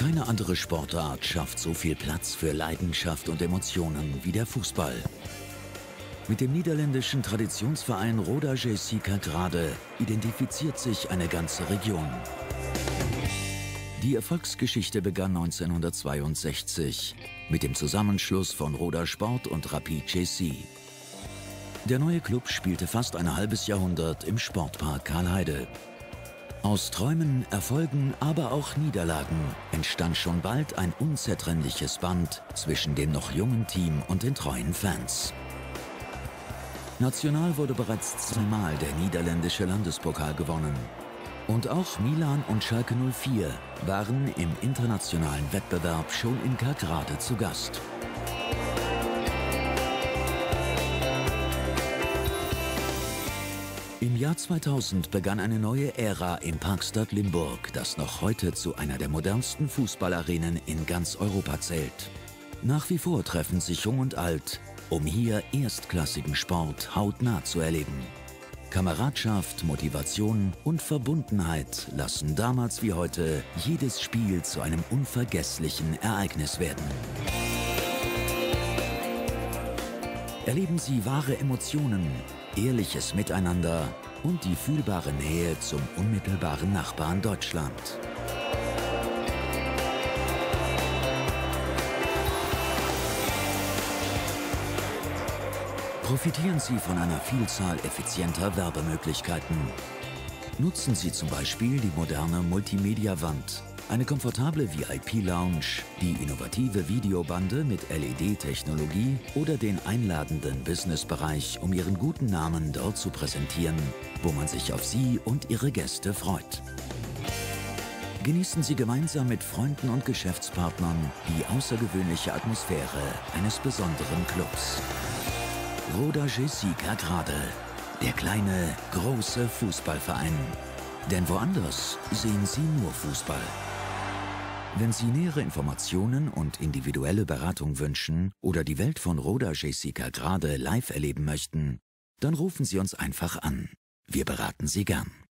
Keine andere Sportart schafft so viel Platz für Leidenschaft und Emotionen wie der Fußball. Mit dem niederländischen Traditionsverein Roda JC Kerkrade identifiziert sich eine ganze Region. Die Erfolgsgeschichte begann 1962 mit dem Zusammenschluss von Roda Sport und Rapid JC. Der neue Club spielte fast ein halbes Jahrhundert im Sportpark Karlheide. Aus Träumen, Erfolgen, aber auch Niederlagen entstand schon bald ein unzertrennliches Band zwischen dem noch jungen Team und den treuen Fans. National wurde bereits zweimal der niederländische Landespokal gewonnen. Und auch Milan und Schalke 04 waren im internationalen Wettbewerb schon in Kerkrade zu Gast. Im Jahr 2000 begann eine neue Ära im Parkstad Limburg, das noch heute zu einer der modernsten Fußballarenen in ganz Europa zählt. Nach wie vor treffen sich Jung und Alt, um hier erstklassigen Sport hautnah zu erleben. Kameradschaft, Motivation und Verbundenheit lassen damals wie heute jedes Spiel zu einem unvergesslichen Ereignis werden. Erleben Sie wahre Emotionen, ehrliches Miteinander und die fühlbare Nähe zum unmittelbaren Nachbarn Deutschland. Profitieren Sie von einer Vielzahl effizienter Werbemöglichkeiten. Nutzen Sie zum Beispiel die moderne Multimedia-Wand, eine komfortable VIP-Lounge, die innovative Videobande mit LED-Technologie oder den einladenden Businessbereich, um Ihren guten Namen dort zu präsentieren, wo man sich auf Sie und Ihre Gäste freut. Genießen Sie gemeinsam mit Freunden und Geschäftspartnern die außergewöhnliche Atmosphäre eines besonderen Clubs. Roda JC Kerkrade, der kleine, große Fußballverein. Denn woanders sehen Sie nur Fußball. Wenn Sie nähere Informationen und individuelle Beratung wünschen oder die Welt von Roda JC Kerkrade live erleben möchten, dann rufen Sie uns einfach an. Wir beraten Sie gern.